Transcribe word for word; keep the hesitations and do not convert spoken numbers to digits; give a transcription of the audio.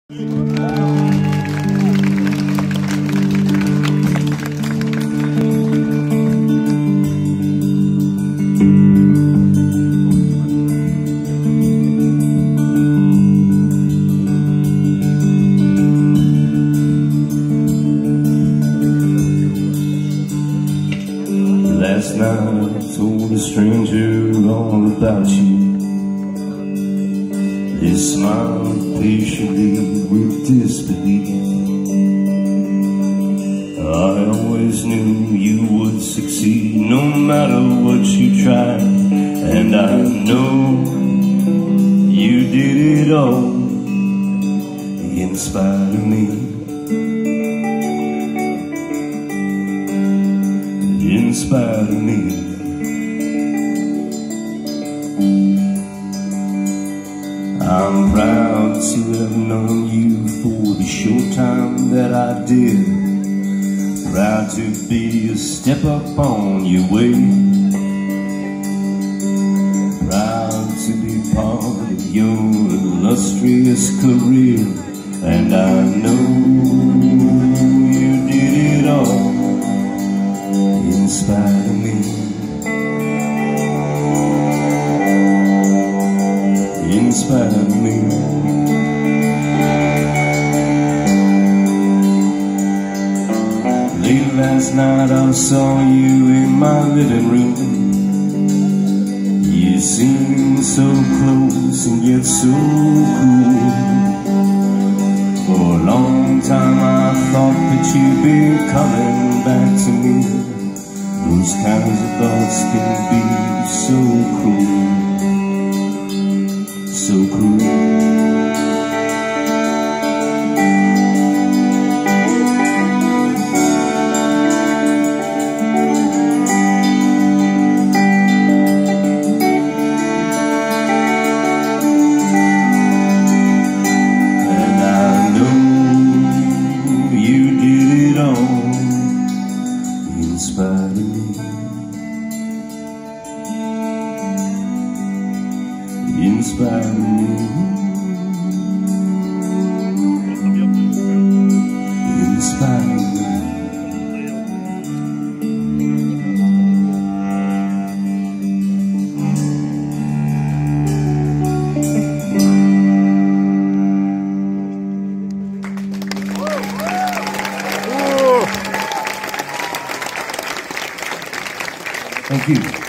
Last night I told a stranger all about you. They smiled patiently with disbelief. I always knew you would succeed no matter what you tried, and I know you did it all in spite of me. In spite of me. I'm proud to have known you for the short time that I did. Proud to be a step up on your way. Proud to be part of your illustrious career, and I know you did it all in spite of me. In spite of me. Late last night I saw you in my living room. You seemed so close and yet so cool. For a long time I thought that you'd be coming back to me. Those kinds of thoughts can be so cruel. So cruel. And I know you did it all in spite of me. In spite of me. In spite of me. Thank you.